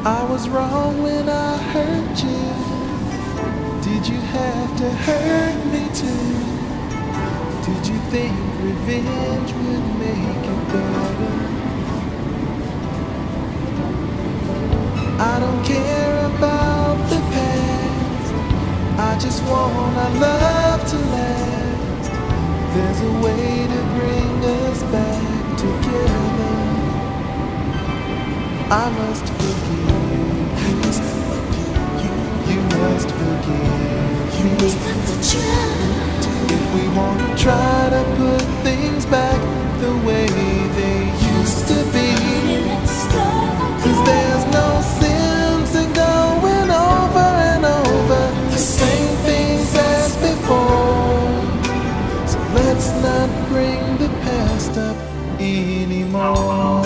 I was wrong when I hurt you. Did you have to hurt me too? Did you think revenge would make it better? I don't care about the past, I just want our love to last. There's a way to bring us back together. I must forgive you. You must forgive me. If we want to try to put things back the way they used to be, 'cause there's no sense in going over and over the same things as before. So let's not bring the past up anymore.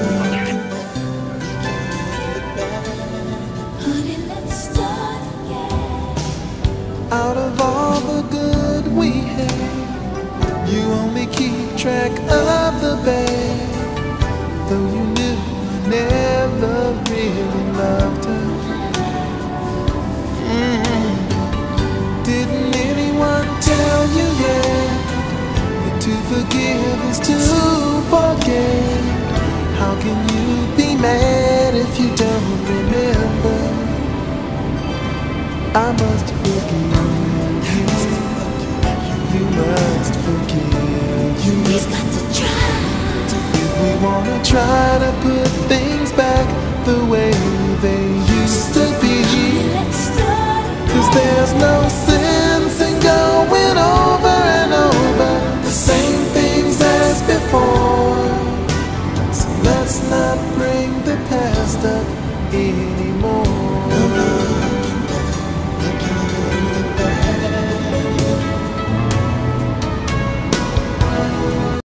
Out of all the good we had, you only keep track of the bad. Though you knew I never really loved her. Didn't anyone tell you yet that to forgive is to forget? How can you be mad if you don't remember? I must forgive you. You must forgive you. We've got to try. If we wanna try to put things back the way they used to be, 'cause there's no sense in going over and over the same things as before. So let's not bring the past up